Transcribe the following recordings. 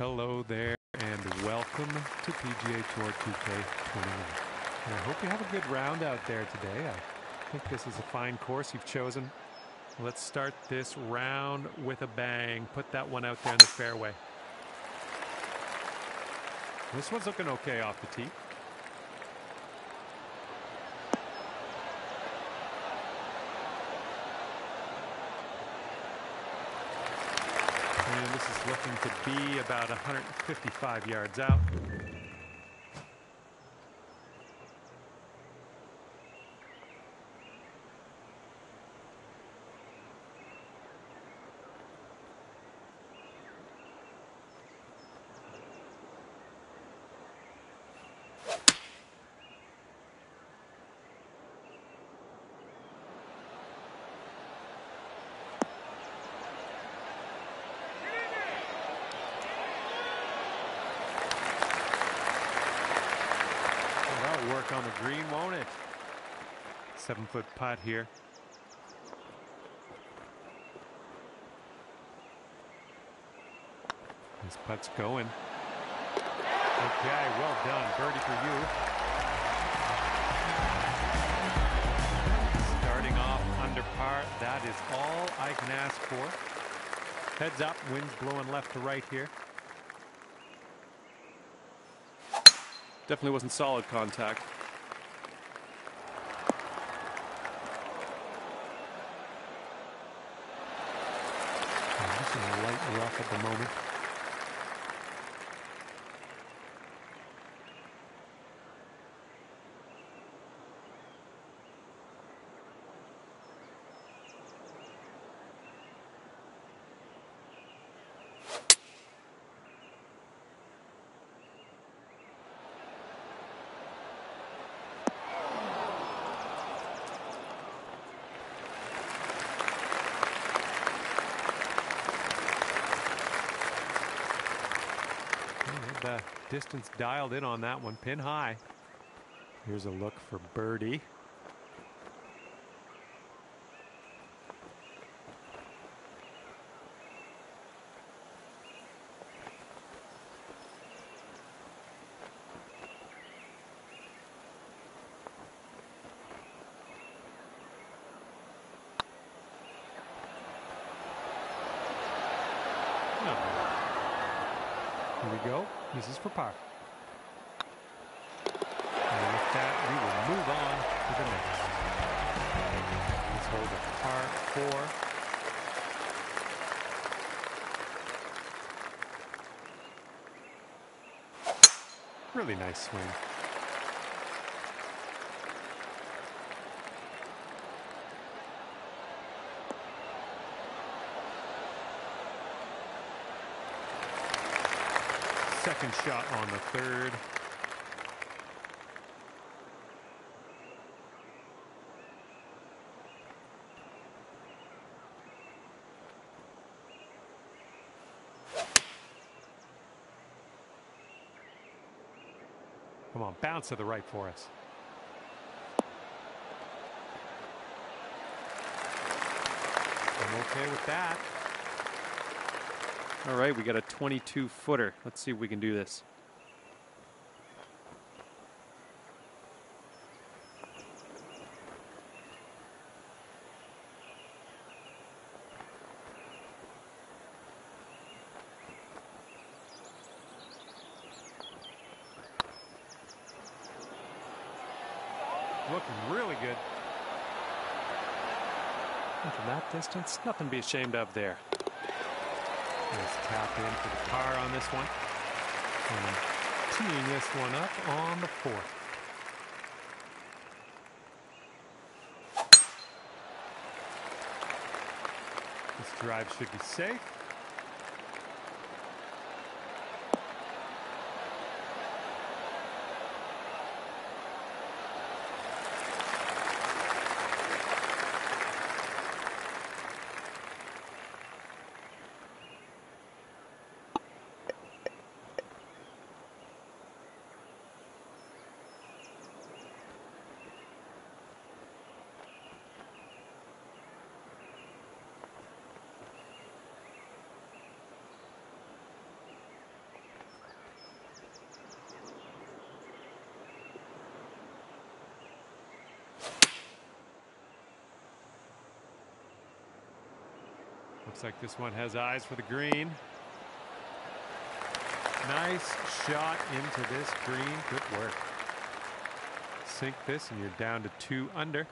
Hello there and welcome to PGA Tour 2K21. I hope you have a good round out there today. I think this is a fine course you've chosen. Let's start this round with a bang. Put that one out there in the fairway. This one's looking okay off the tee. And this is looking to be about 155 yards out. Work on the green, won't it? 7-foot putt here. This putt's going. Okay, well done. Birdie for you. Starting off under par. That is all I can ask for. Heads up, wind's blowing left to right here. Definitely wasn't solid contact. Just in a light rough at the moment. The distance dialed in on that one, pin high. Here's a look for birdie. Here we go. This is for par. And with that, we will move on to the next. Let's hold a par 4. Really nice swing. Second shot on the third. Come on, bounce to the right for us. I'm okay with that. All right, we got a 22-footer. Let's see if we can do this. Looking really good. And from that distance, nothing to be ashamed of there. Let's tap in for the par on this one. And teeing this one up on the 4th. This drive should be safe. Looks like this one has eyes for the green. Nice shot into this green. Good work. Sink this and you're down to 2 under.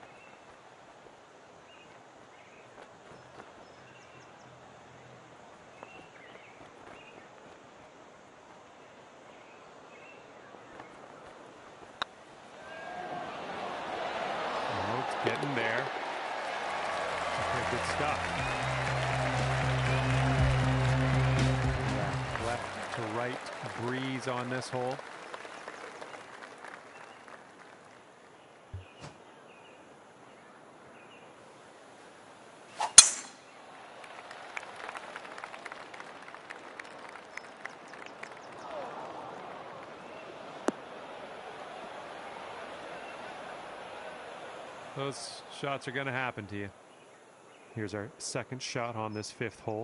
Oh, it's getting there. Okay, good stop. Left to right breeze on this hole. Those shots are going to happen to you. Here's our second shot on this 5th hole.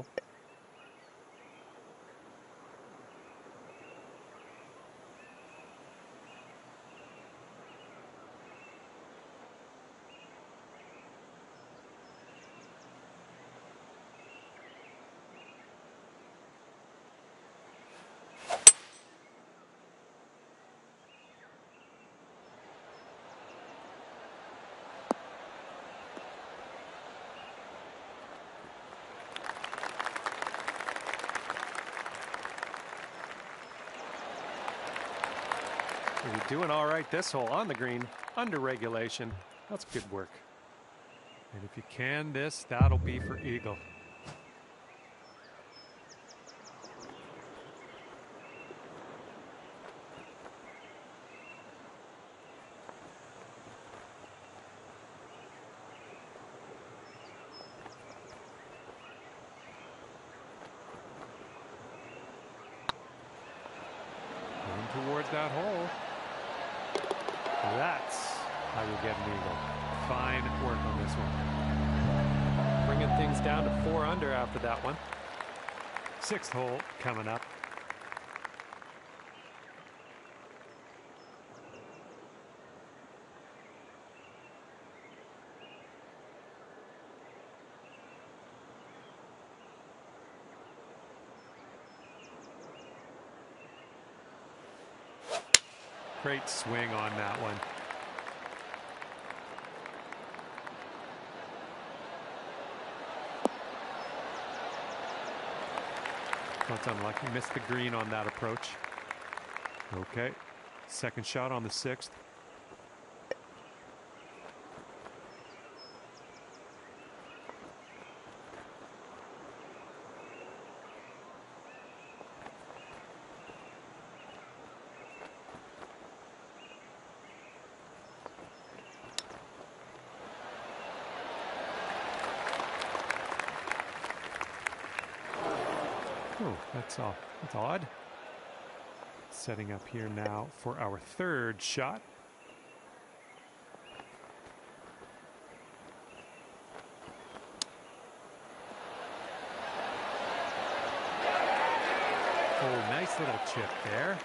You're doing all right this hole on the green, under regulation. That's good work. And if you can this, that'll be for eagle. Going towards that hole. That's how you get an eagle. Fine work on this one. Bringing things down to 4 under after that one. 6th hole coming up. Great swing on that one. That's unlucky. Missed the green on that approach. Okay. Second shot on the 6th. Oh, that's odd. Setting up here now for our 3rd shot. Oh, nice little chip there.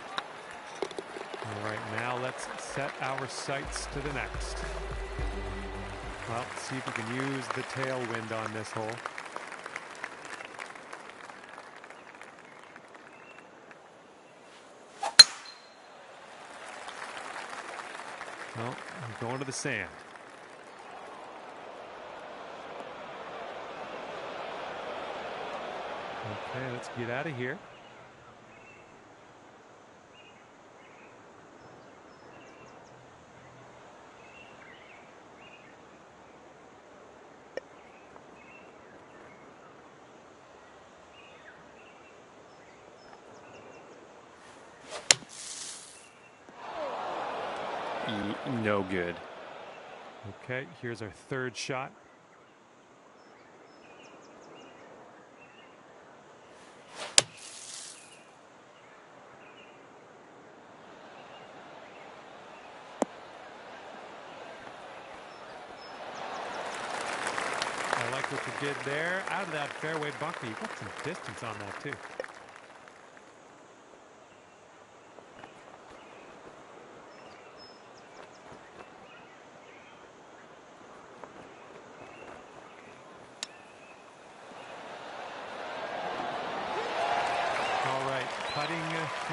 All right, now let's set our sights to the next. Well, see if we can use the tailwind on this hole. Well, I'm going to the sand. Okay, let's get out of here. No good. Okay, here's our 3rd shot. I like what you did there. Out of that fairway bunker, you got some distance on that too.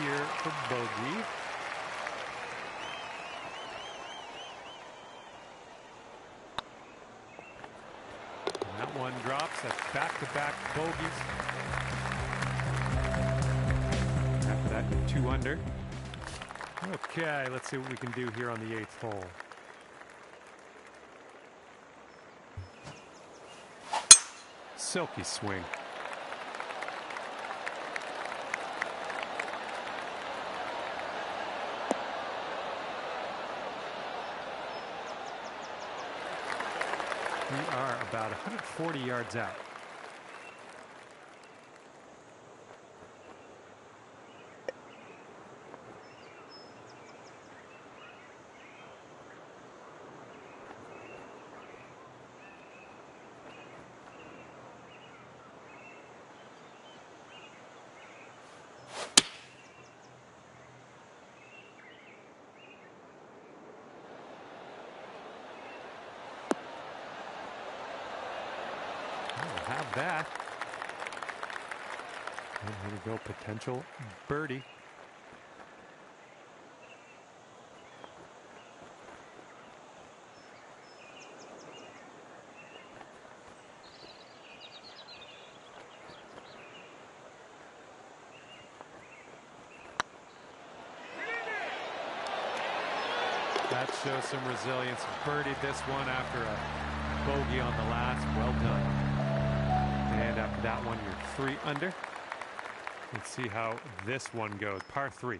here for bogey. And that one drops. That's back-to-back bogeys. After that, you're 2 under. Okay, let's see what we can do here on the 8th hole. Silky swing. We are about 140 yards out. We'll have that. And here we go, potential birdie. That shows some resilience. Birdied this one after a bogey on the last. Well done. And after that one, you're 3 under. Let's see how this one goes. Par 3.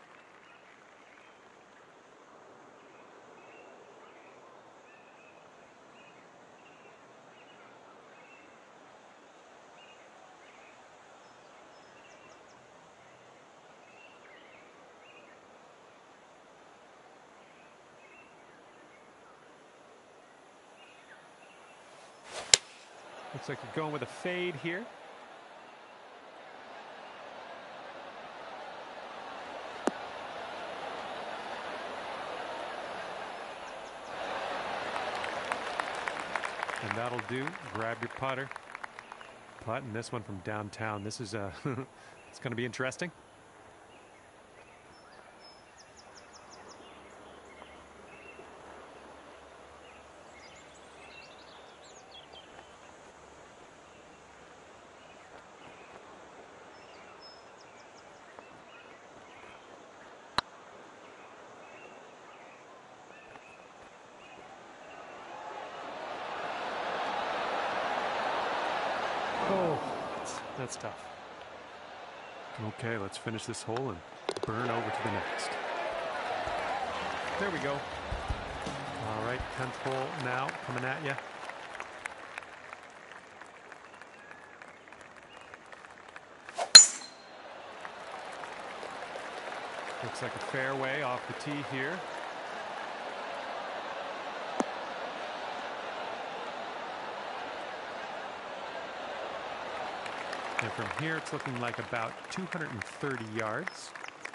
Looks like you're going with a fade here. And that'll do. Grab your putter. Putting this one from downtown. This is it's going to be interesting. Oh, that's tough. Okay, let's finish this hole and burn over to the next. There we go. All right, 10th hole now coming at you. Looks like a fairway off the tee here. And from here, it's looking like about 230 yards.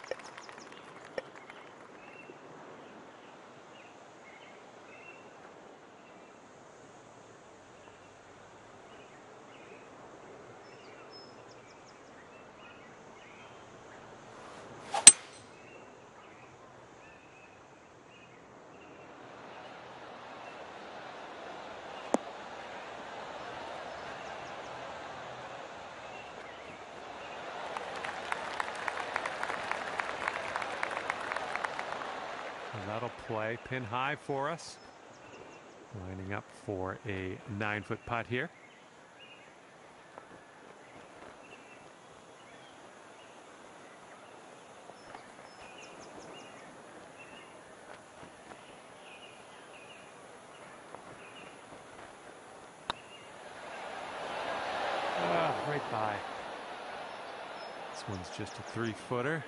That'll play pin high for us. Lining up for a 9-foot putt here. Right by. This one's just a 3-footer.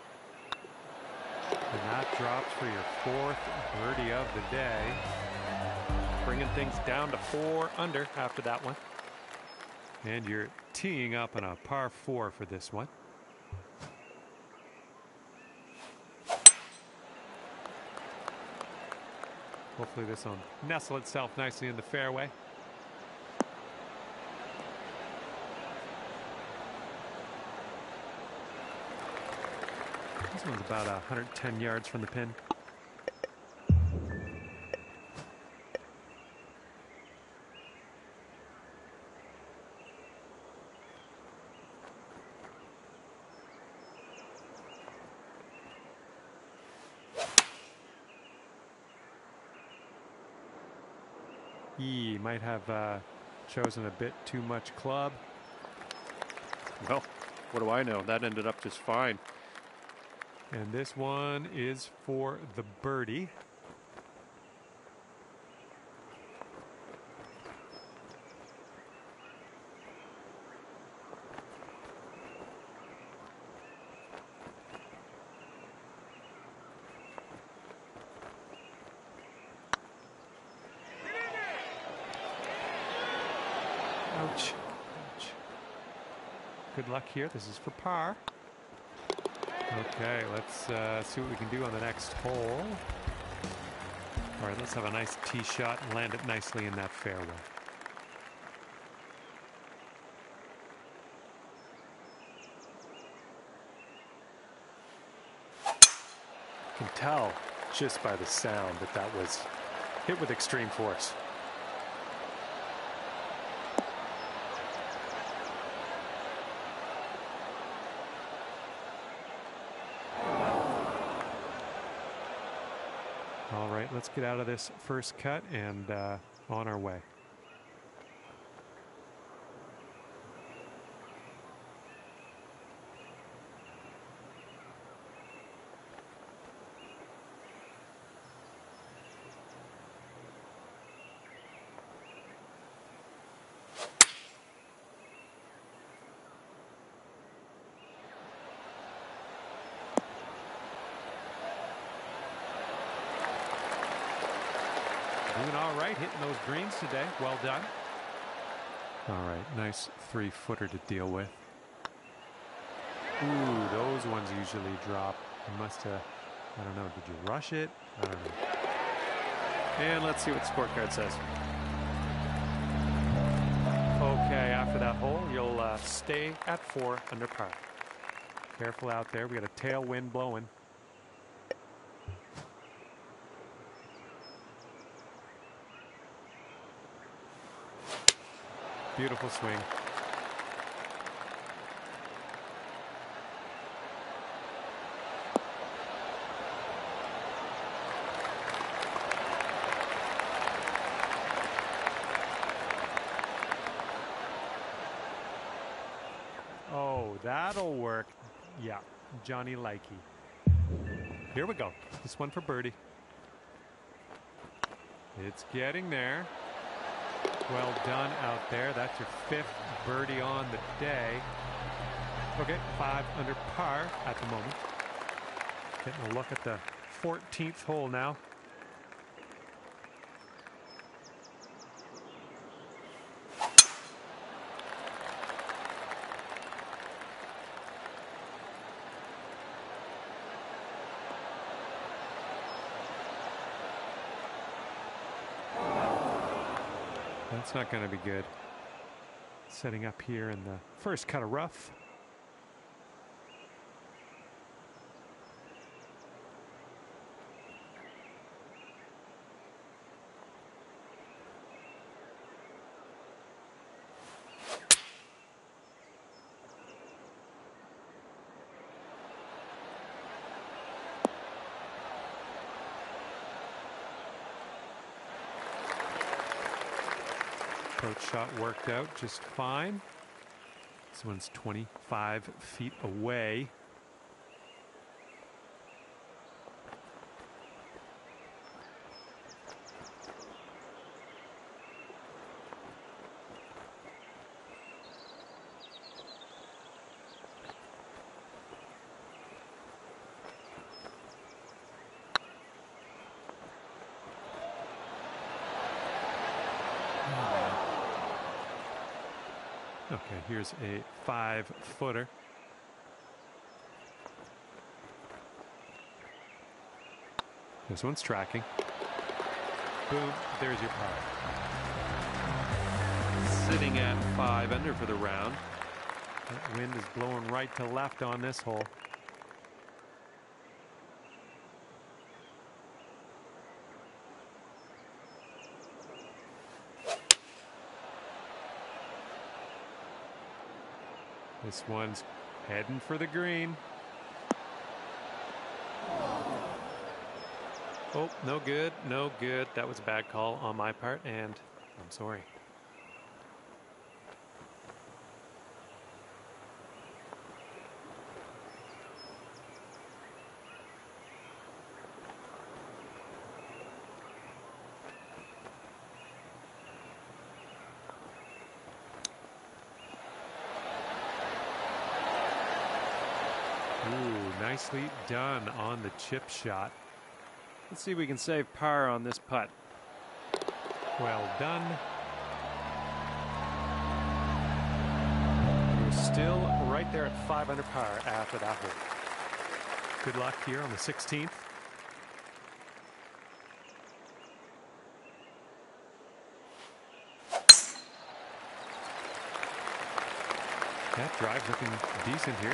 And that drops for your 4th birdie of the day. Bringing things down to 4 under after that one. And you're teeing up on a par 4 for this one. Hopefully this will nestle itself nicely in the fairway. This one's about 110 yards from the pin. He might have chosen a bit too much club. Well, what do I know? That ended up just fine. And this one is for the birdie. Ouch. Ouch. Good luck here. This is for par. Okay, let's see what we can do on the next hole. All right, let's have a nice tee shot and land it nicely in that fairway. You can tell just by the sound that that was hit with extreme force. All right, let's get out of this first cut and on our way. Doing all right, hitting those greens today. Well done. All right, nice 3-footer to deal with. Ooh, those ones usually drop. You must have, I don't know, did you rush it? I don't know. And let's see what the scorecard says. Okay, after that hole, you'll stay at 4 under par. Careful out there. We got a tailwind blowing. Beautiful swing. Oh, that'll work. Yeah, Johnny Likey. Here we go. This one for birdie. It's getting there. Well done out there. That's your 5th birdie on the day. Okay, 5 under par at the moment. Getting a look at the 14th hole now. That's not going to be good. Setting up here in the first cut of rough. Approach shot worked out just fine. This one's 25 feet away. Okay, here's a 5-footer. This one's tracking. Boom, there's your par. Sitting at 5 under for the round. That wind is blowing right to left on this hole. This one's heading for the green. Oh, no good, no good. That was a bad call on my part, and I'm sorry. Ooh, nicely done on the chip shot. Let's see if we can save par on this putt. Well done. We're still right there at 5 under par after that hole. Good luck here on the 16th. That drive's looking decent here.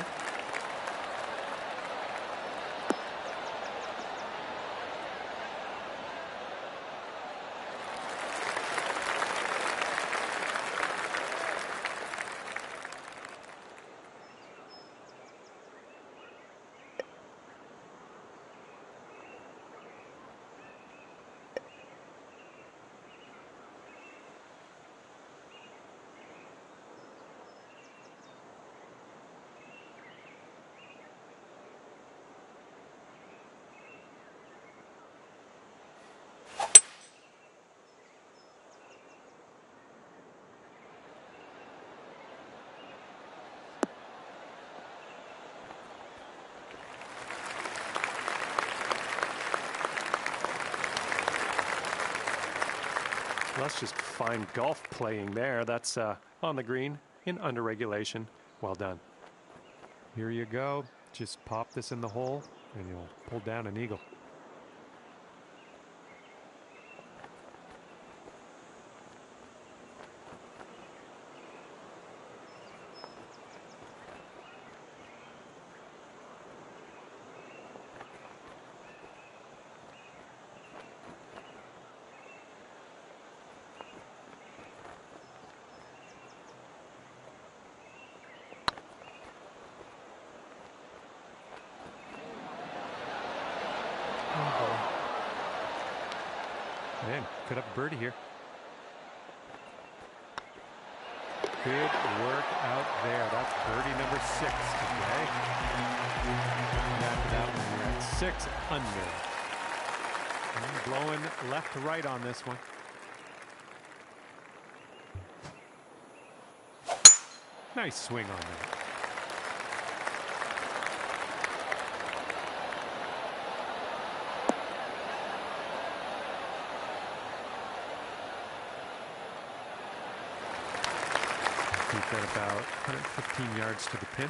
That's just fine golf playing there. That's on the green in under regulation. Well done. Here you go. Just pop this in the hole and you'll pull down an eagle. Man, could have a birdie here. Good work out there. That's birdie number 6 today. And after that one, we're at 6 under. And blowing left to right on this one. Nice swing on that. Keep that about 115 yards to the pin.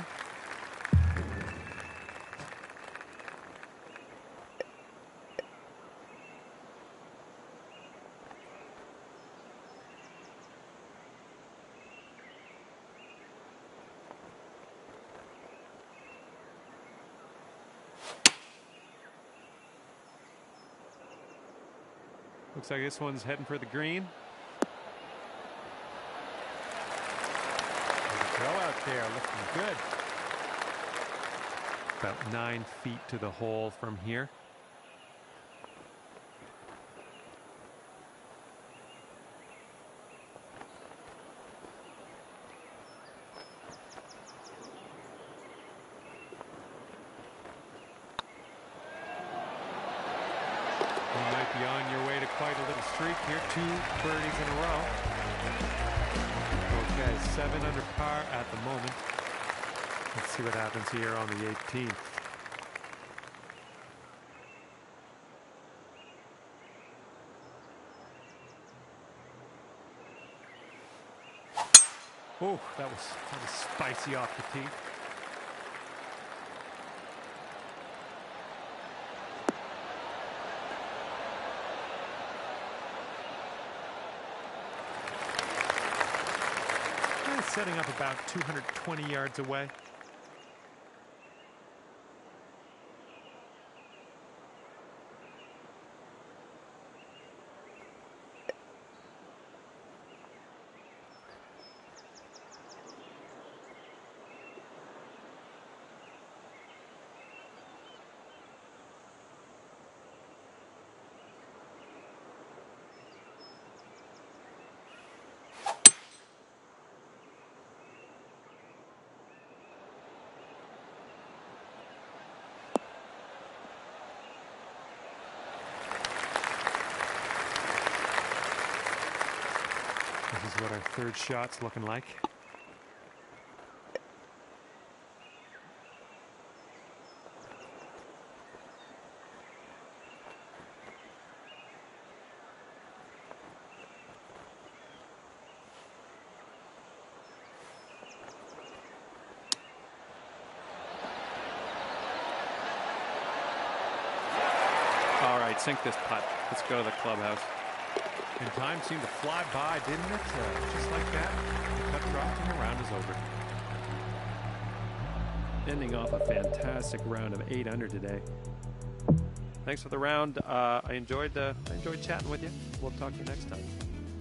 Looks like this one's heading for the green. Go out there, looking good. About 9 feet to the hole from here. You might be on your way to quite a little streak here. 2 birdies in a row. Okay, 7 under par at the moment. Let's see what happens here on the 18th. Oh, that was spicy off the tee. Setting up about 220 yards away. This is what our third shot's looking like. All right, sink this putt. Let's go to the clubhouse. And time seemed to fly by, didn't it? Just like that, the putt dropped and the round is over. Ending off a fantastic round of 8 under today. Thanks for the round. I enjoyed chatting with you. We'll talk to you next time.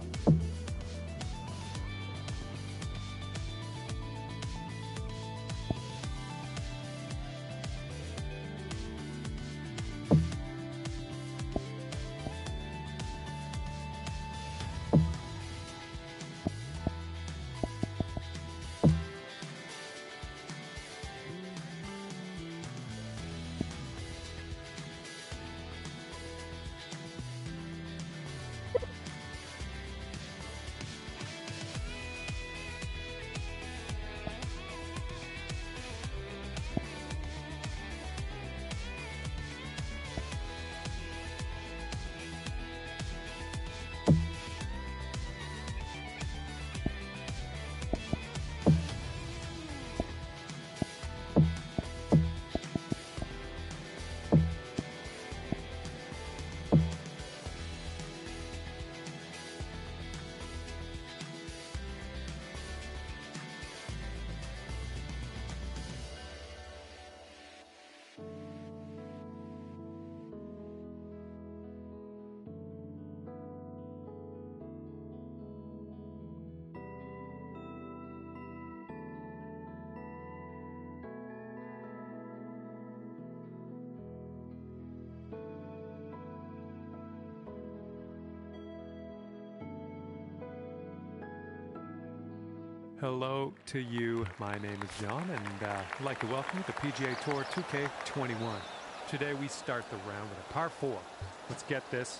Hello to you. My name is John, and I'd like to welcome you to PGA Tour 2K21. Today we start the round with a par 4. Let's get this.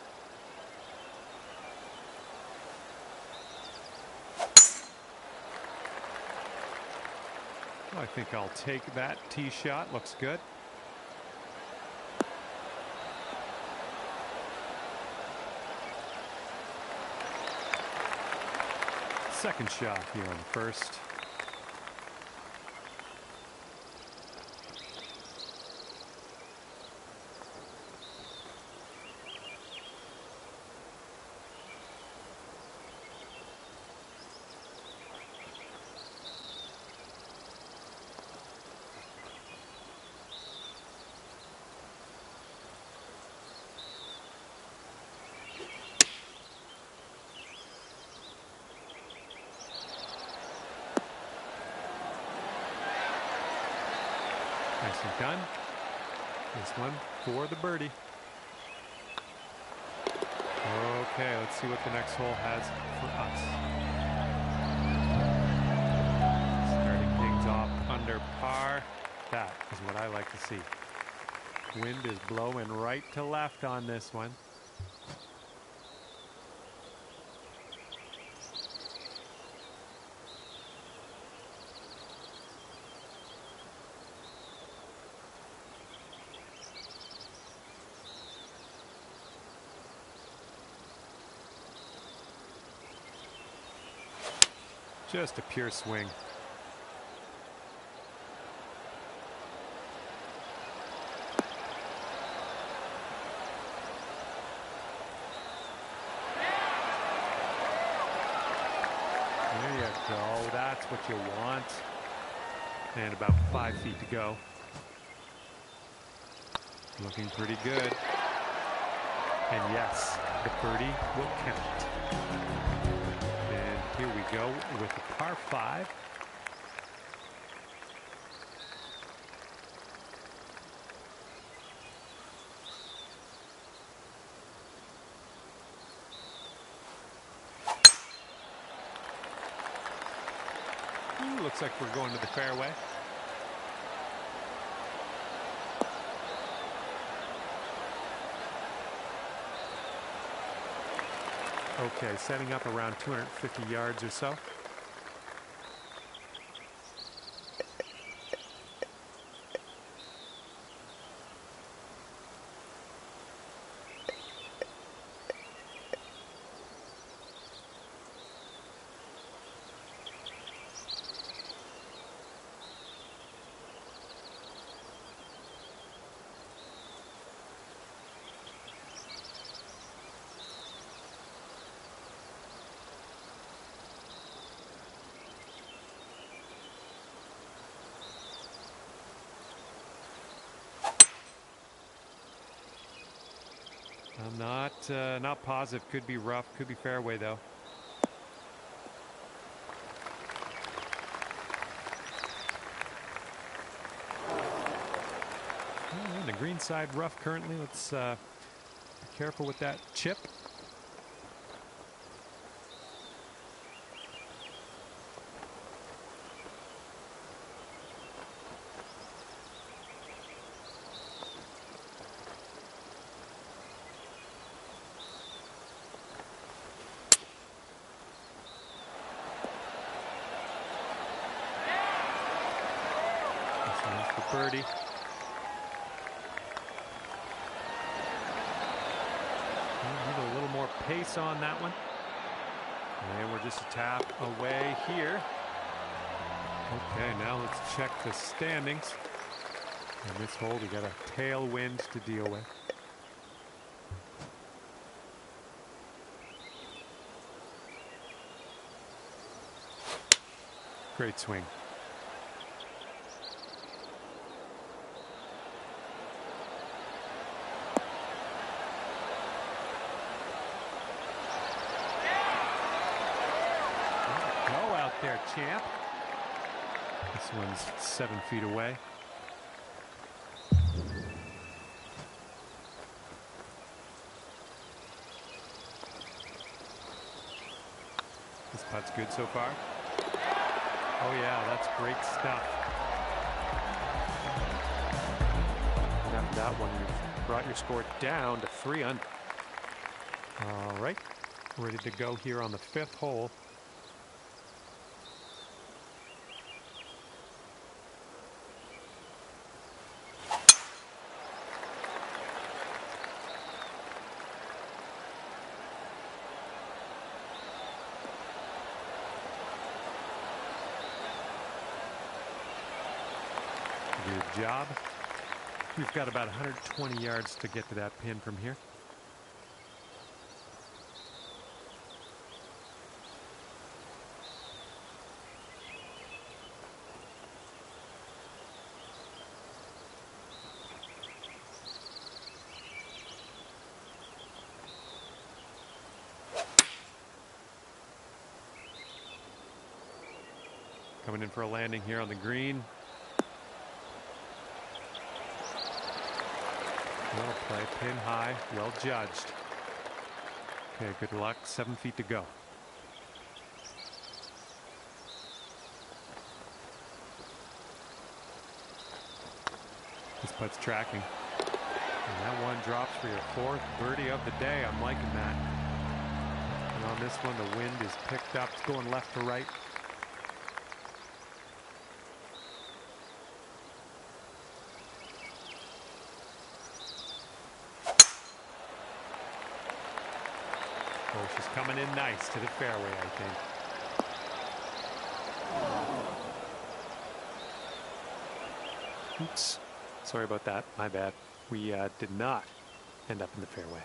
I think I'll take that tee shot. Looks good. Second shot here on the first. Nicely done. This one for the birdie. Okay, let's see what the next hole has for us. Starting things off under par. That is what I like to see. Wind is blowing right to left on this one. Just a pure swing. There you go. That's what you want. And about 5 feet to go. Looking pretty good. And yes, the birdie will count. Here we go with a par 5. Looks like we're going to the fairway. Okay, setting up around 250 yards or so. I'm not positive. Could be rough. Could be fairway though. On the green side, rough currently. Let's be careful with that chip. Birdie. Need a little more pace on that one. And we're just a tap away here. Okay, now let's check the standings. In this hole, we got a tailwind to deal with. Great swing. There, champ. This one's 7 feet away. This putt's good so far. Oh yeah, that's great stuff. And after that one, you've brought your score down to 3 under. All right, ready to go here on the 5th hole. Good job. We've got about 120 yards to get to that pin from here. Coming in for a landing here on the green. Well played, pin high, well judged. Okay, good luck, 7 feet to go. This putt's tracking. And that one drops for your 4th birdie of the day. I'm liking that. And on this one, the wind is picked up. It's going left to right. Oh, she's coming in nice to the fairway, I think. Oops. Sorry about that. My bad. We did not end up in the fairway.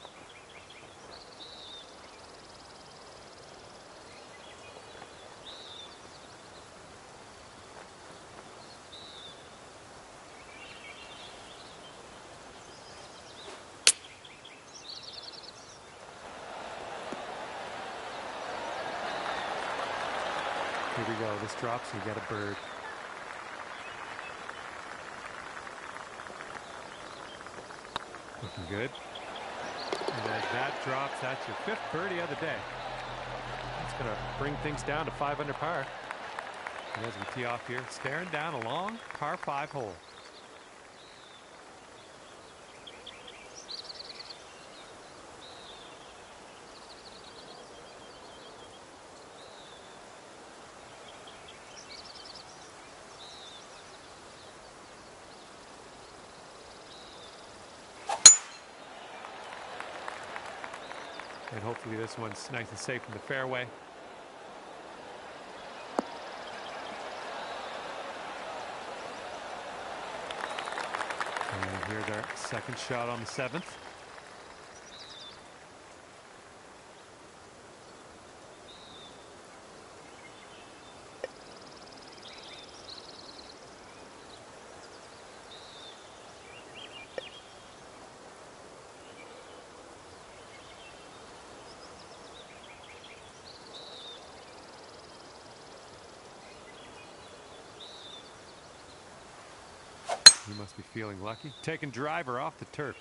Here we go. This drops, you get a bird. Looking good. And as that drops, that's your 5th birdie of the day. It's going to bring things down to 5 under par. And as we tee off here, staring down a long par 5 hole. And hopefully this one's nice and safe in the fairway. And here's our second shot on the 7th. You must be feeling lucky. Taking driver off the turf.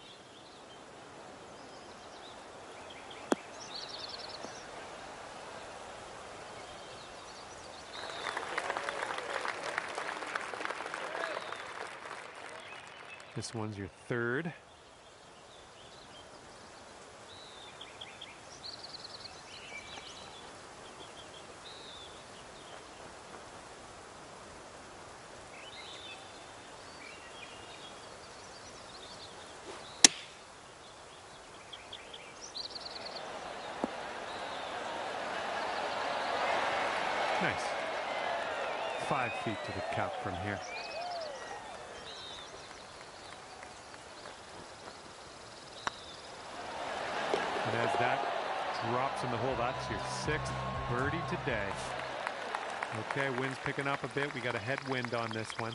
This one's your third. Nice. 5 feet to the cup from here. And as that drops in the hole, that's your 6th birdie today. Okay, wind's picking up a bit. We got a headwind on this one.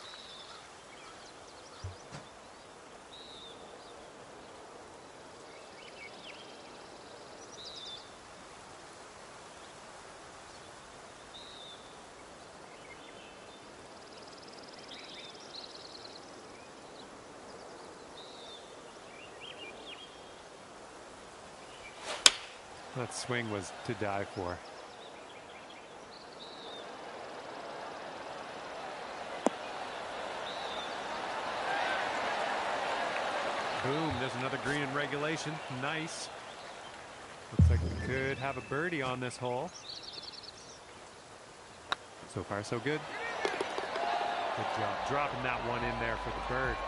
That swing was to die for. Boom, there's another green in regulation. Nice. Looks like we could have a birdie on this hole. So far, so good. Good job dropping that one in there for the bird.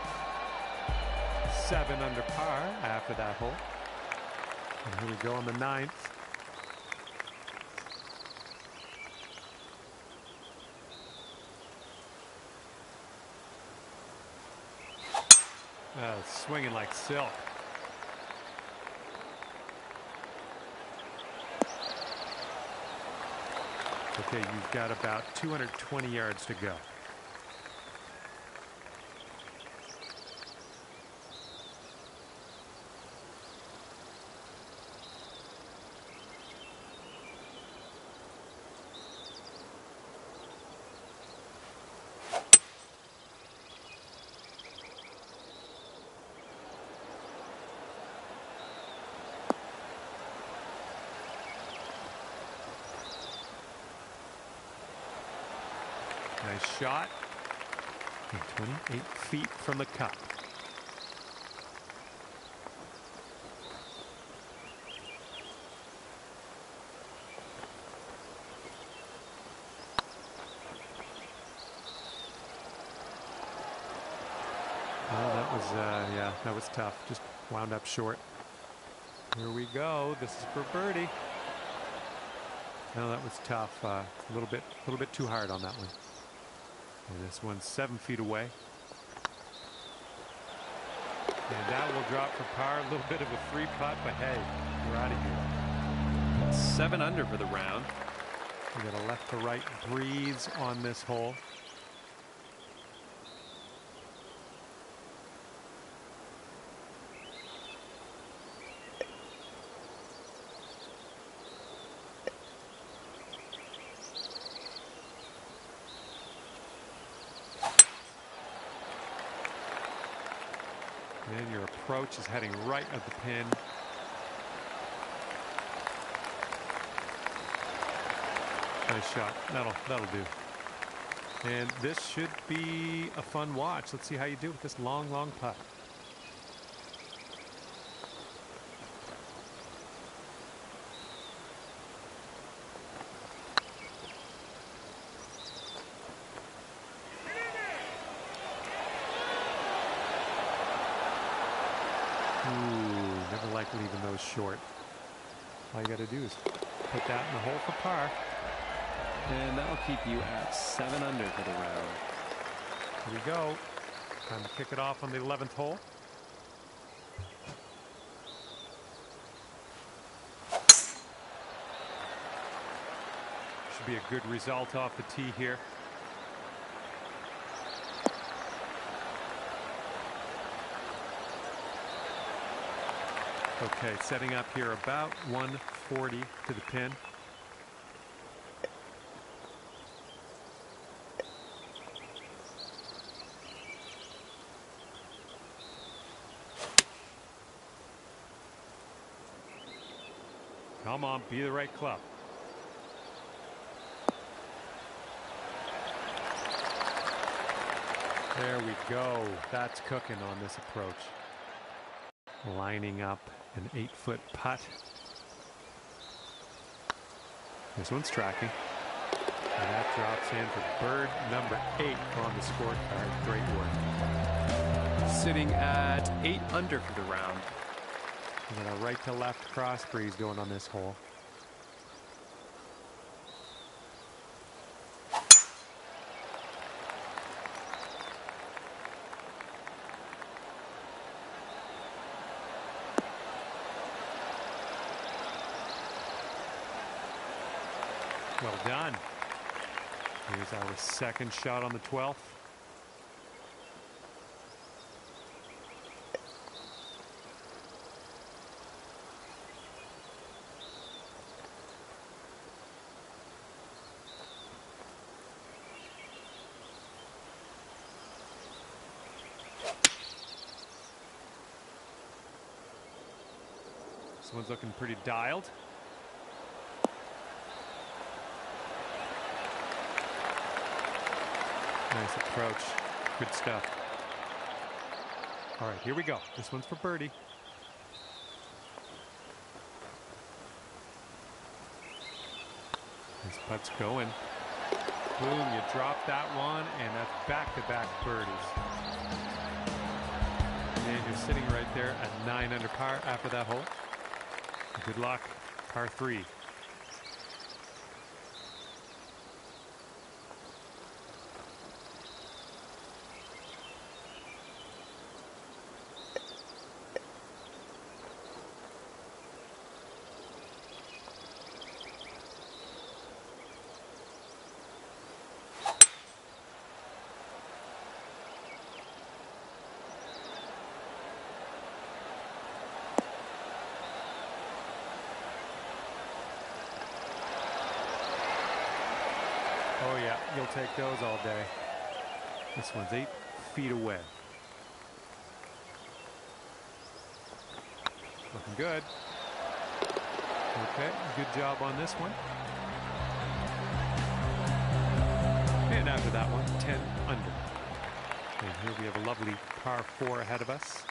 7 under par after that hole. And here we go on the 9th. Swinging like silk. Okay, you've got about 220 yards to go. Nice shot. And 28 feet from the cup. Oh, that was, yeah, that was tough. Just wound up short. Here we go. This is for birdie. No, that was tough. A little bit too hard on that one. And this one's 7 feet away. And that will drop for par. A little bit of a 3-putt, but hey, we're out of here. 7 under for the round. We got a left to right breeze on this hole. And your approach is heading right at the pin. Nice shot. That'll do. And this should be a fun watch. Let's see how you do with this long putt. Ooh, never like leaving those short. All you got to do is put that in the hole for par. And that'll keep you at 7 under for the round. Here we go. Time to kick it off on the 11th hole. Should be a good result off the tee here. Okay, setting up here about 140 to the pin. Come on, be the right club. There we go. That's cooking on this approach. Lining up an 8-foot putt. This one's tracking. And that drops in for bird number 8 on the scorecard. Great work. Sitting at 8 under for the round. We got a right to left cross breeze going on this hole. Well done. Here's our second shot on the 12th. This one's looking pretty dialed. Nice approach. Good stuff. All right, here we go. This one's for birdie. This putt's going. Boom, you drop that one, and that's back-to-back birdies. And you're sitting right there at 9 under par after that hole. Good luck. Par 3. Oh yeah, you'll take those all day. This one's 8 feet away. Looking good. Okay, good job on this one. And after that one, 10 under. And here we have a lovely par 4 ahead of us.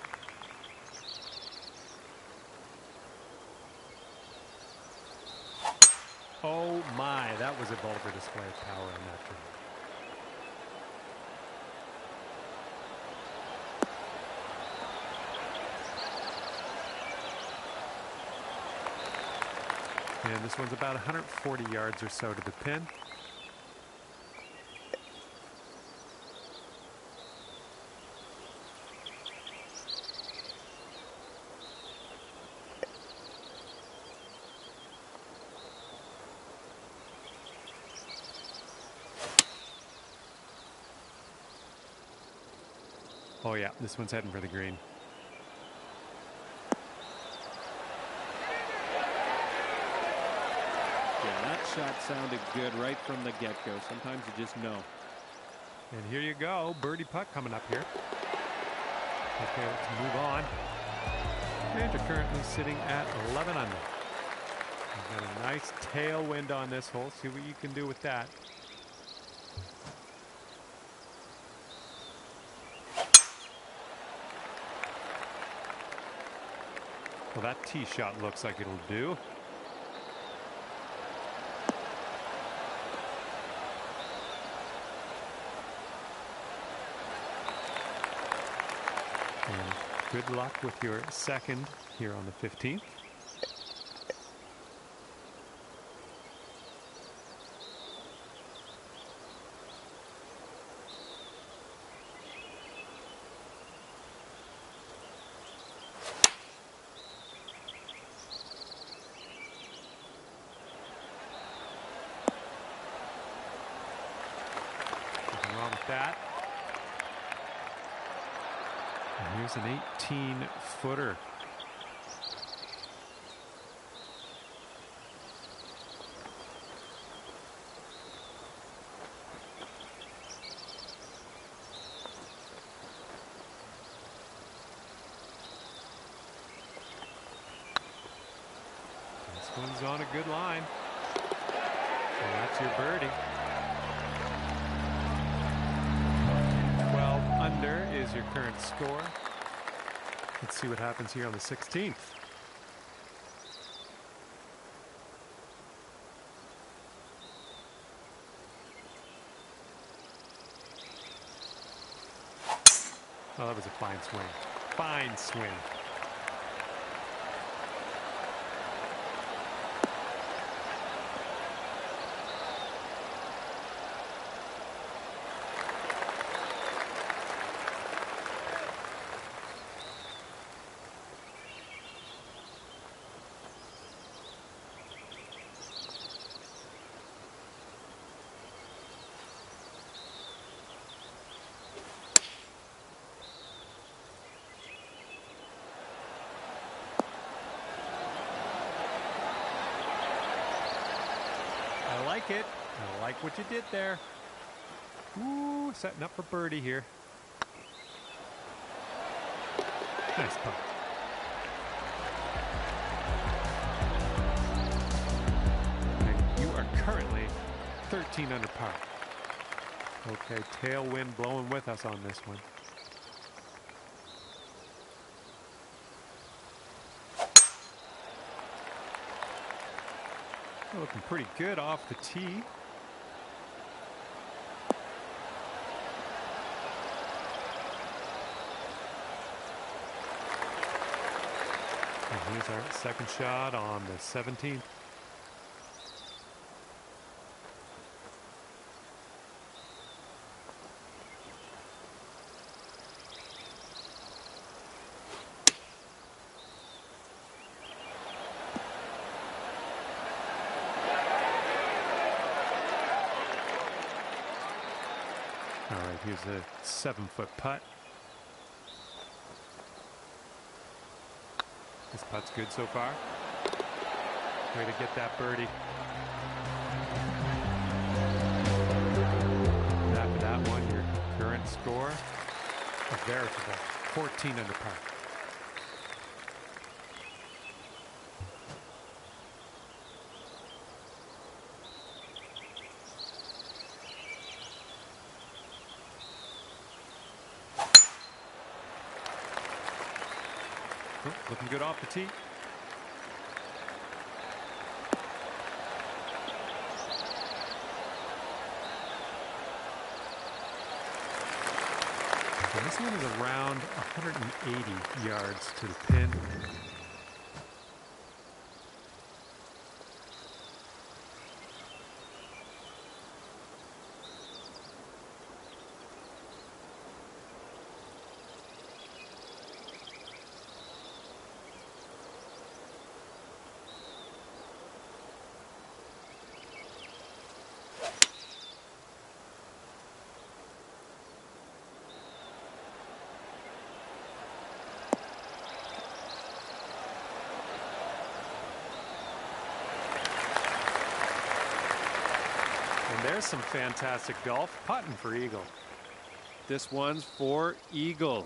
Oh my, that was a vulgar display of power on that turn. And this one's about 140 yards or so to the pin. Oh yeah, this one's heading for the green. Yeah, that shot sounded good right from the get-go. Sometimes you just know. And here you go, birdie putt coming up here. Okay, let's move on. And you're currently sitting at 11 under. You've got a nice tailwind on this hole. See what you can do with that. Well, that tee shot looks like it'll do. And good luck with your second here on the 15th. There's an 18-footer. This one's on a good line. And that's your birdie. 12 under is your current score. Let's see what happens here on the 16th. Oh, that was a fine swing. Fine swing. I like it. I like what you did there. Ooh, setting up for birdie here. Nice putt. And you are currently 13 under par. Okay, tailwind blowing with us on this one. Looking pretty good off the tee. And here's our second shot on the 17th. All right, here's a 7-foot putt. This putt's good so far. Way to get that birdie. After that one, your current score, a veritable 14 under par. Looking good off the tee. And this one is around 180 yards to the pin. And there's some fantastic golf putting for Eagle. This one's for Eagle.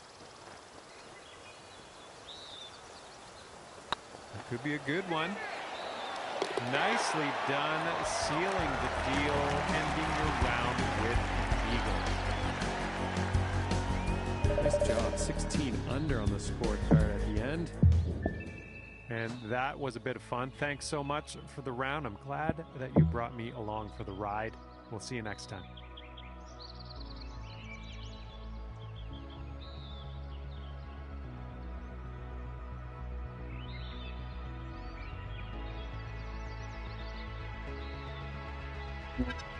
That could be a good one. Nicely done, sealing the deal, ending your round with Eagle. Nice job, 16 under on the scorecard at the end. And that was a bit of fun. Thanks so much for the round. I'm glad that you brought me along for the ride. We'll see you next time. Yeah.